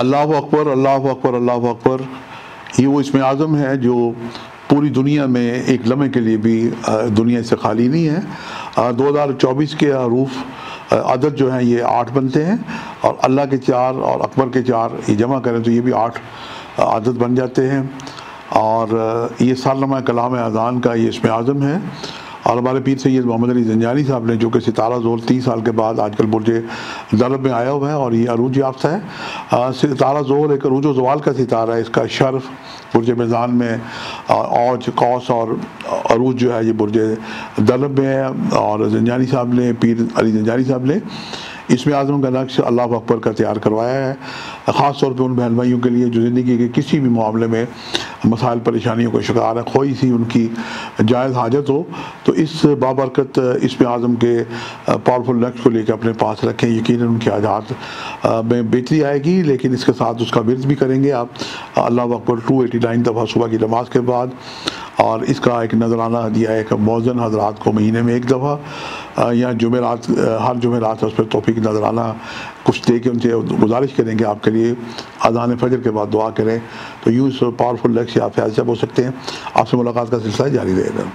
अल्लाहु अकबर, अल्लाहु अकबर, अल्लाहु अकबर। ये वो इसमें आज़म है जो पूरी दुनिया में एक लम्हे के लिए भी दुनिया से खाली नहीं है। 2024 के हरूफ अदद जो हैं ये 8 बनते हैं और अल्लाह के 4 और अकबर के 4 ये जमा करें तो ये भी 8 अदद बन जाते हैं। और ये सालनामा कलाम अज़ान का ये इसमें आज़म है। और हमारे पीर सैयद मोहम्मद अली ज़ंजानी साहब ने, जो कि सितारा ज़ोल 30 साल के बाद आजकल बुर्ज दलब में आया हुआ है और ये अरूज याफ्ता है। सितारा ज़ोल एक अरूज व ज़वाल का सितारा है। इसका शर्फ बुर्ज मीज़ान में औज कौस और अरूज जो है ये बुर्ज दलब में है। और ज़ंजानी साहब ने, पीर अली ज़ंजानी साहब ने इसमें आज़म का नक्श अल्लाहु अकबर का तैयार करवाया है, ख़ास तौर पे उन बहन भाइयों के लिए जो ज़िंदगी के किसी भी मामले में मसाइल परेशानियों का शिकार है, कोई सी उनकी जायज़ हाजत हो तो इस बाबरकत इसमें आज़म के पावरफुल नक्श को लेकर अपने पास रखें। यकीनन उनकी आजाद में बेहतरी आएगी, लेकिन इसके साथ उसका विर्द भी करेंगे आप अल्लाहु अकबर 289 दफ़ा सुबह की नमाज के बाद। और इसका एक नजराना दिया एक मौज़न हज़रात को महीने में एक दफ़ा या जुमेरात, हर जुमेरात उस पर तौफीक नजराना कुछ दे के उनसे गुजारिश करेंगे आपके लिए अज़ान फ़जर के बाद दुआ करें तो यूँ पावरफुल लक्ष्य आप फैज़ हो सकते हैं। आपसे मुलाकात का सिलसिला जारी रहेगा।